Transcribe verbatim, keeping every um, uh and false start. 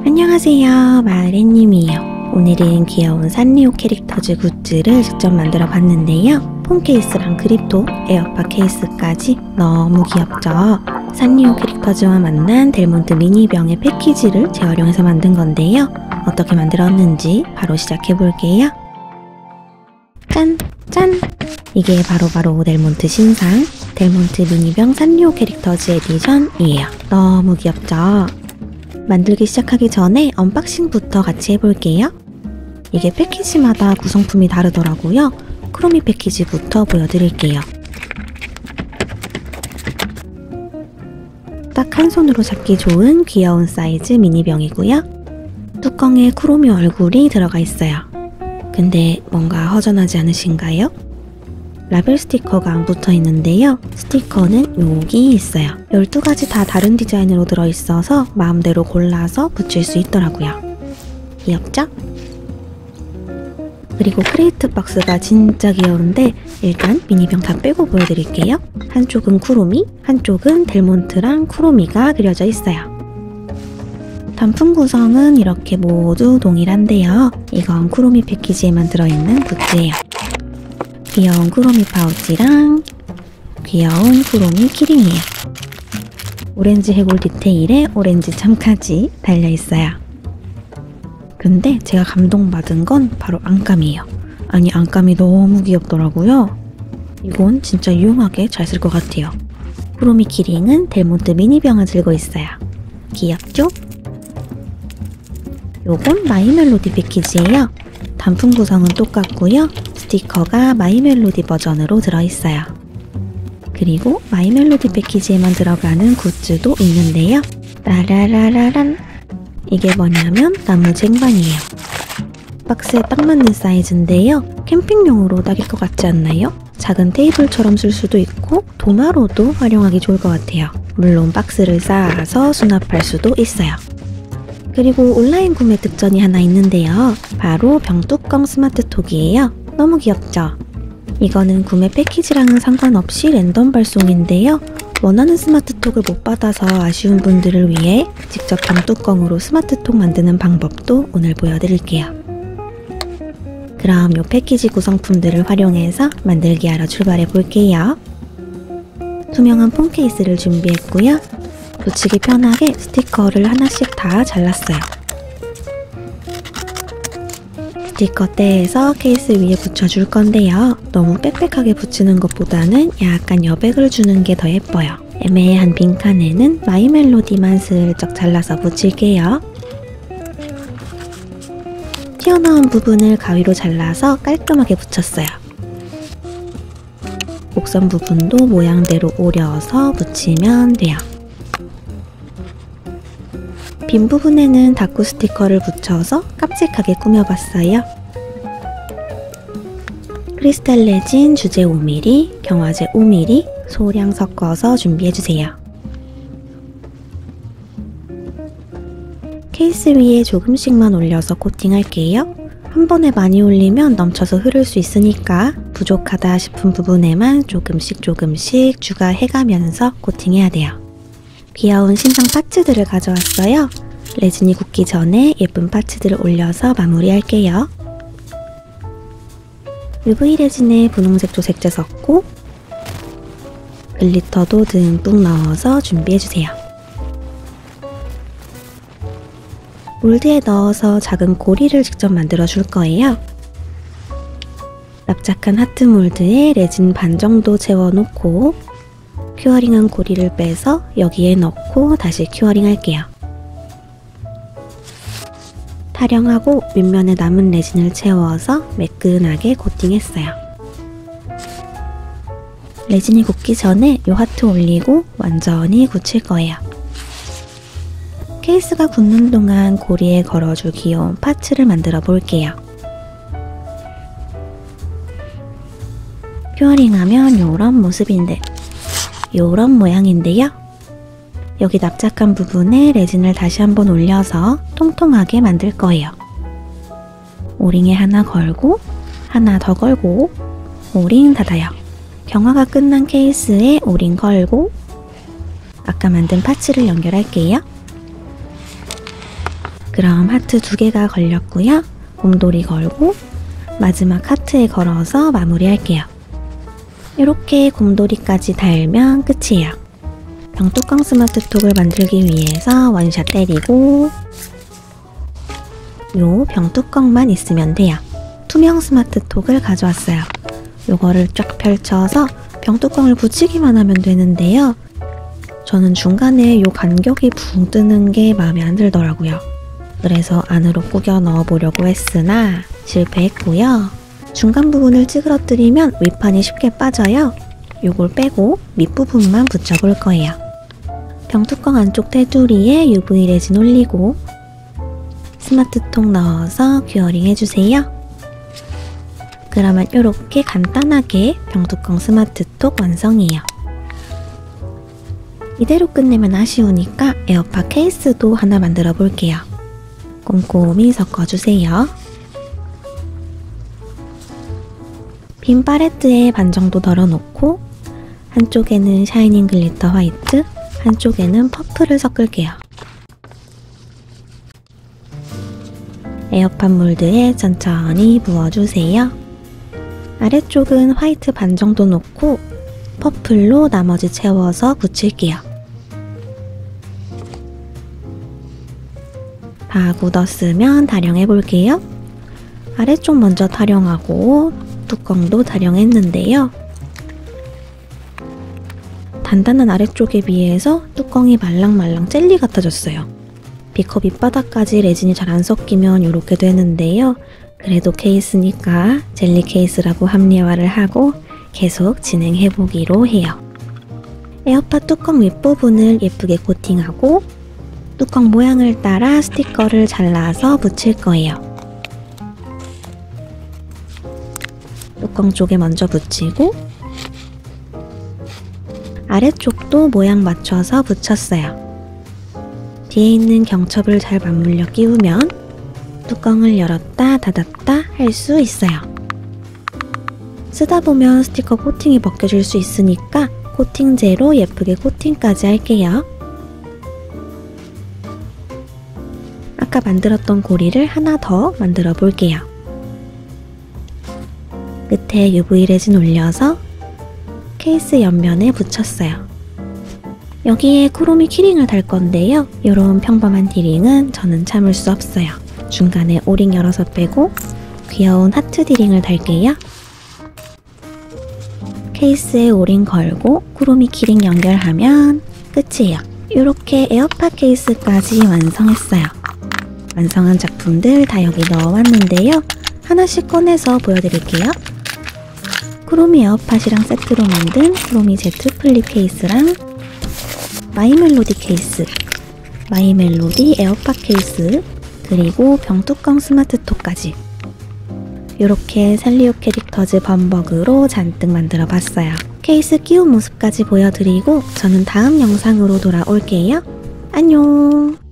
안녕하세요, 마을애님이에요. 오늘은 귀여운 산리오 캐릭터즈 굿즈를 직접 만들어 봤는데요. 폰 케이스랑 그립톡, 에어팟 케이스까지 너무 귀엽죠? 산리오 캐릭터즈와 만난 델몬트 미니병의 패키지를 재활용해서 만든 건데요. 어떻게 만들었는지 바로 시작해볼게요. 짠! 짠! 이게 바로바로 바로 델몬트 신상 델몬트 미니병 산리오 캐릭터즈 에디션이에요. 너무 귀엽죠? 만들기 시작하기 전에 언박싱부터 같이 해볼게요. 이게 패키지마다 구성품이 다르더라고요. 크로미 패키지부터 보여드릴게요. 딱 한 손으로 잡기 좋은 귀여운 사이즈 미니병이고요. 뚜껑에 크로미 얼굴이 들어가 있어요. 근데 뭔가 허전하지 않으신가요? 라벨 스티커가 안 붙어 있는데요. 스티커는 여기 있어요. 열두 가지 다 다른 디자인으로 들어있어서 마음대로 골라서 붙일 수 있더라고요. 귀엽죠? 그리고 크레이트 박스가 진짜 귀여운데 일단 미니병 다 빼고 보여드릴게요. 한쪽은 쿠로미, 한쪽은 델몬트랑 쿠로미가 그려져 있어요. 단품 구성은 이렇게 모두 동일한데요. 이건 쿠로미 패키지에만 들어있는 굿즈예요. 귀여운 쿠로미 파우치랑 귀여운 쿠로미 키링이에요. 오렌지 해골 디테일에 오렌지 참까지 달려있어요. 근데 제가 감동받은 건 바로 안감이에요. 아니, 안감이 너무 귀엽더라고요. 이건 진짜 유용하게 잘 쓸 것 같아요. 쿠로미 키링은 델몬트 미니병을 들고 있어요. 귀엽죠? 요건 마이 멜로디 패키지예요. 단품 구성은 똑같고요. 스티커가 마이 멜로디 버전으로 들어있어요. 그리고 마이 멜로디 패키지에만 들어가는 굿즈도 있는데요. 라라라라란! 이게 뭐냐면 나무 쟁반이에요. 박스에 딱 맞는 사이즈인데요. 캠핑용으로 딱일 것 같지 않나요? 작은 테이블처럼 쓸 수도 있고 도마로도 활용하기 좋을 것 같아요. 물론 박스를 쌓아서 수납할 수도 있어요. 그리고 온라인 구매 특전이 하나 있는데요. 바로 병뚜껑 스마트톡이에요. 너무 귀엽죠? 이거는 구매 패키지랑은 상관없이 랜덤 발송인데요. 원하는 스마트톡을 못 받아서 아쉬운 분들을 위해 직접 병뚜껑으로 스마트톡 만드는 방법도 오늘 보여드릴게요. 그럼 이 패키지 구성품들을 활용해서 만들기 하러 출발해 볼게요. 투명한 폰 케이스를 준비했고요. 붙이기 편하게 스티커를 하나씩 다 잘랐어요. 스티커 떼에서 케이스 위에 붙여줄 건데요. 너무 빽빽하게 붙이는 것보다는 약간 여백을 주는 게 더 예뻐요. 애매한 빈칸에는 마이 멜로디만 슬쩍 잘라서 붙일게요. 튀어나온 부분을 가위로 잘라서 깔끔하게 붙였어요. 곡선 부분도 모양대로 오려서 붙이면 돼요. 빈 부분에는 다쿠 스티커를 붙여서 깜찍하게 꾸며봤어요. 크리스탈 레진 주제 오 밀리미터, 경화제 오 밀리미터 소량 섞어서 준비해주세요. 케이스 위에 조금씩만 올려서 코팅할게요. 한 번에 많이 올리면 넘쳐서 흐를 수 있으니까 부족하다 싶은 부분에만 조금씩 조금씩 추가해가면서 코팅해야 돼요. 귀여운 신상 파츠들을 가져왔어요. 레진이 굳기 전에 예쁜 파츠들을 올려서 마무리할게요. 유브이 레진에 분홍색 조색제 섞고 글리터도 듬뿍 넣어서 준비해주세요. 몰드에 넣어서 작은 고리를 직접 만들어 줄 거예요. 납작한 하트 몰드에 레진 반 정도 채워놓고 큐어링한 고리를 빼서 여기에 넣고 다시 큐어링 할게요. 타령하고 윗면에 남은 레진을 채워서 매끈하게 코팅했어요. 레진이 굳기 전에 이 하트 올리고 완전히 굳힐 거예요. 케이스가 굳는 동안 고리에 걸어줄 귀여운 파츠를 만들어 볼게요. 큐어링하면 이런 모습인데 요런 모양인데요. 여기 납작한 부분에 레진을 다시 한번 올려서 통통하게 만들 거예요. 오링에 하나 걸고 하나 더 걸고 오링 닫아요. 경화가 끝난 케이스에 오링 걸고 아까 만든 파츠를 연결할게요. 그럼 하트 두 개가 걸렸고요. 곰돌이 걸고 마지막 하트에 걸어서 마무리할게요. 이렇게 곰돌이까지 달면 끝이에요. 병뚜껑 스마트톡을 만들기 위해서 원샷 때리고 요 병뚜껑만 있으면 돼요. 투명 스마트톡을 가져왔어요. 요거를 쫙 펼쳐서 병뚜껑을 붙이기만 하면 되는데요. 저는 중간에 요 간격이 붕 뜨는 게 마음에 안 들더라고요. 그래서 안으로 꾸겨 넣어 보려고 했으나 실패했고요. 중간 부분을 찌그러뜨리면 윗판이 쉽게 빠져요. 요걸 빼고 밑부분만 붙여볼 거예요. 병뚜껑 안쪽 테두리에 유브이 레진 올리고 스마트톡 넣어서 큐어링 해주세요. 그러면 이렇게 간단하게 병뚜껑 스마트톡 완성이에요. 이대로 끝내면 아쉬우니까 에어팟 케이스도 하나 만들어 볼게요. 꼼꼼히 섞어주세요. 빈 팔레트에 반 정도 덜어놓고 한쪽에는 샤이닝 글리터 화이트, 한쪽에는 퍼플을 섞을게요. 에어팟 몰드에 천천히 부어주세요. 아래쪽은 화이트 반 정도 놓고 퍼플로 나머지 채워서 붙일게요. 다 굳었으면 타령해 볼게요. 아래쪽 먼저 타령하고 뚜껑도 타령했는데요. 단단한 아래쪽에 비해서 뚜껑이 말랑말랑 젤리 같아졌어요. 비커 밑바닥까지 레진이 잘 안 섞이면 이렇게 되는데요. 그래도 케이스니까 젤리 케이스라고 합리화를 하고 계속 진행해보기로 해요. 에어팟 뚜껑 윗부분을 예쁘게 코팅하고 뚜껑 모양을 따라 스티커를 잘라서 붙일 거예요. 뚜껑 쪽에 먼저 붙이고 아래쪽도 모양 맞춰서 붙였어요. 뒤에 있는 경첩을 잘 맞물려 끼우면 뚜껑을 열었다 닫았다 할 수 있어요. 쓰다 보면 스티커 코팅이 벗겨질 수 있으니까 코팅제로 예쁘게 코팅까지 할게요. 아까 만들었던 고리를 하나 더 만들어 볼게요. 끝에 유브이 레진 올려서 케이스 옆면에 붙였어요. 여기에 크로미 키링을 달 건데요. 이런 평범한 디링은 저는 참을 수 없어요. 중간에 오링 열어서 빼고 귀여운 하트 디링을 달게요. 케이스에 오링 걸고 크로미 키링 연결하면 끝이에요. 이렇게 에어팟 케이스까지 완성했어요. 완성한 작품들 다 여기 넣어왔는데요. 하나씩 꺼내서 보여드릴게요. 크로미 에어팟이랑 세트로 만든 크로미 제트 플립 케이스랑 마이멜로디 케이스, 마이멜로디 에어팟 케이스, 그리고 병뚜껑 스마트톡까지 이렇게 산리오 캐릭터즈 범벅으로 잔뜩 만들어 봤어요. 케이스 끼운 모습까지 보여드리고 저는 다음 영상으로 돌아올게요. 안녕!